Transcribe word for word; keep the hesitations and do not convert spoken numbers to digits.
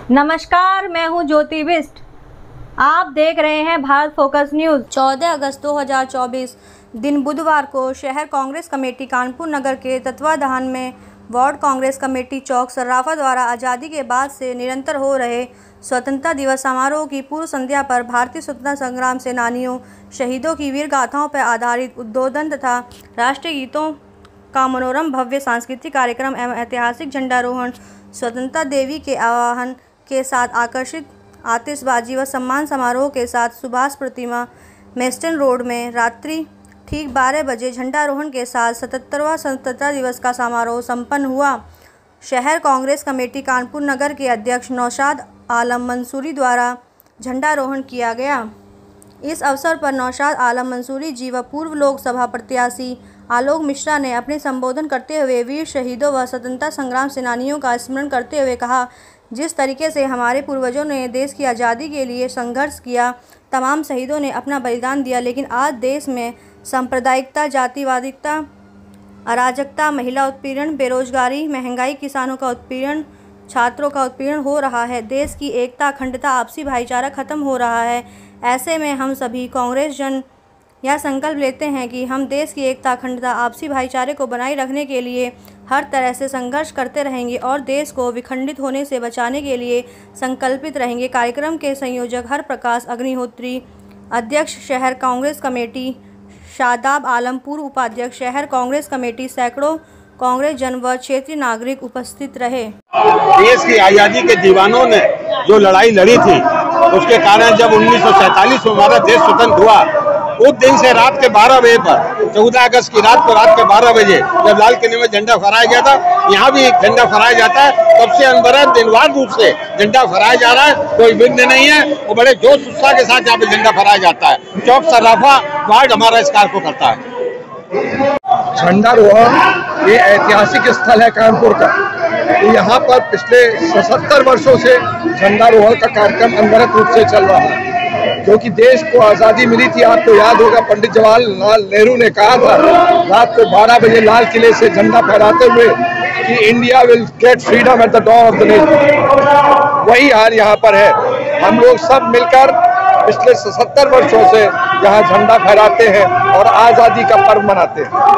नमस्कार, मैं हूं ज्योति बिस्ट। आप देख रहे हैं भारत फोकस न्यूज़। चौदह अगस्त दो हज़ार चौबीस दिन बुधवार को शहर कांग्रेस कमेटी कानपुर नगर के तत्वाधान में वार्ड कांग्रेस कमेटी चौक सर्राफा द्वारा आज़ादी के बाद से निरंतर हो रहे स्वतंत्रता दिवस समारोह की पूर्व संध्या पर भारतीय स्वतंत्रता संग्राम सेनानियों, शहीदों की वीर गाथाओं पर आधारित उद्बोधन तथा राष्ट्रीय गीतों का मनोरम भव्य सांस्कृतिक कार्यक्रम एवं ऐतिहासिक झंडारोहण, स्वतंत्रता देवी के आवाहन के साथ आकर्षित आतिशबाजी व सम्मान समारोह के साथ सुभाष प्रतिमा मेस्टन रोड में रात्रि ठीक बारह बजे झंडारोहण के साथ सतहत्तरवां स्वतंत्रता दिवस का समारोह संपन्न हुआ। शहर कांग्रेस कमेटी कानपुर नगर के अध्यक्ष नौशाद आलम मंसूरी द्वारा झंडारोहण किया गया। इस अवसर पर नौशाद आलम मंसूरी जी व पूर्व लोकसभा प्रत्याशी आलोक मिश्रा ने अपने संबोधन करते हुए वीर शहीदों व स्वतंत्रता संग्राम सेनानियों का स्मरण करते हुए कहा, जिस तरीके से हमारे पूर्वजों ने देश की आज़ादी के लिए संघर्ष किया, तमाम शहीदों ने अपना बलिदान दिया, लेकिन आज देश में सांप्रदायिकता, जातिवादिता, अराजकता, महिला उत्पीड़न, बेरोजगारी, महंगाई, किसानों का उत्पीड़न, छात्रों का उत्पीड़न हो रहा है। देश की एकता, अखंडता, आपसी भाईचारा खत्म हो रहा है। ऐसे में हम सभी कांग्रेस जन यह संकल्प लेते हैं कि हम देश की एकता, अखंडता, आपसी भाईचारे को बनाए रखने के लिए हर तरह से संघर्ष करते रहेंगे और देश को विखंडित होने से बचाने के लिए संकल्पित रहेंगे। कार्यक्रम के संयोजक हर प्रकाश अग्निहोत्री, अध्यक्ष शहर कांग्रेस कमेटी शादाब आलम, पूर्व उपाध्यक्ष शहर कांग्रेस कमेटी, सैकड़ों कांग्रेस जन व क्षेत्रीय नागरिक उपस्थित रहे। देश की आज़ादी के दीवानों ने जो लड़ाई लड़ी थी, उसके कारण जब उन्नीस सौ सैंतालीस में हमारा देश स्वतंत्र हुआ, उस दिन से रात के बारह बजे पर चौदह अगस्त की रात को रात के बारह बजे जब लाल किले में झंडा फहराया गया था, यहाँ भी एक झंडा फहराया जाता है। तब से अनवरत दिनवार रूप से झंडा फहराया जा रहा है, कोई विघ्न नहीं है और बड़े जोश उत्साह के साथ यहाँ पे झंडा फहराया जाता है। चौक सर्राफा वार्ड हमारा इस कार्य को करता है। झंडारोहण ये ऐतिहासिक स्थल है कानपुर का। यहाँ पर पिछले सतहत्तर वर्षों से झंडारोहण का कार्यक्रम अनवरत रूप से चल रहा है, क्योंकि देश को आज़ादी मिली थी। आपको याद होगा पंडित जवाहरलाल नेहरू ने कहा था रात को बारह बजे लाल किले से झंडा फहराते हुए कि India will get freedom at the dawn of the nation. वही हाल यहाँ पर है। हम लोग सब मिलकर पिछले सत्तर वर्षों से यहाँ झंडा फहराते हैं और आज़ादी का पर्व मनाते हैं।